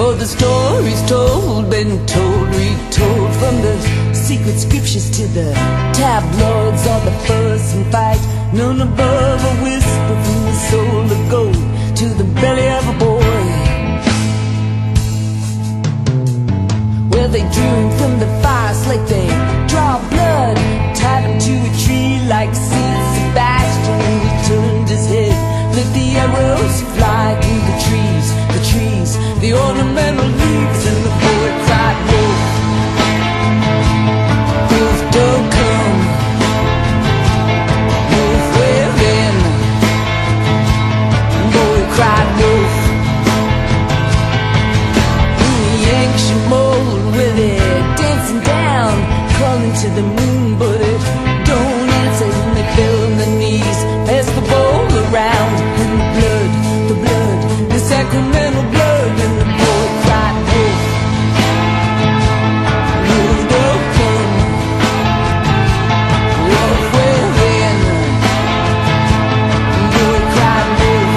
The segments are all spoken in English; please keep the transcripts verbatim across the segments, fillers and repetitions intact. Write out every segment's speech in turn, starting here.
Oh, the story's told, been told, retold, from the secret scriptures to the tabloids, all the fuss and fight, none above a whisper from the soul of gold to the belly of a boy, where they drew him from the fires like they draw blood, tied him to a tree like Saint Sebastian, and he turned his head, let the arrows fly through the trees, the trees, the ornamental leaves, and the boy cried, wolf, wolf, don't come, wolf, where in? Boy cried, wolf, in the ancient mold where they're dancing down, calling to the moon, but it don't answer when they fell on their knees, pass the bowl around, and the blood, the blood, the sacramental blood, and the boy cried, wolf, wolf, don't come, wolf, where then? Boy cried, wolf.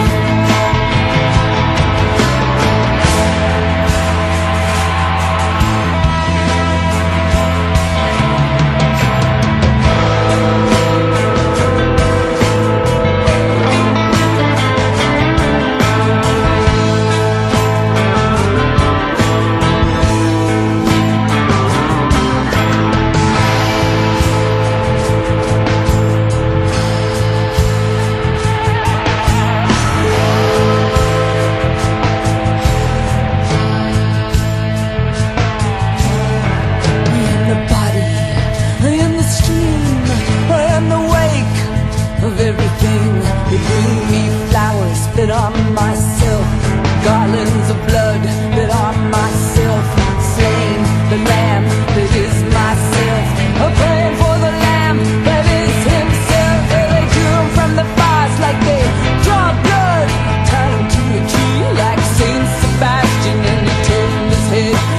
Everything, they bring me flowers, but I'm myself, garlands of blood, but I'm myself, slain the lamb that is myself, a praying for the lamb that is himself, where they drew him from the fires like they draw blood, tied him to a tree like Saint Sebastian, and he turned his head,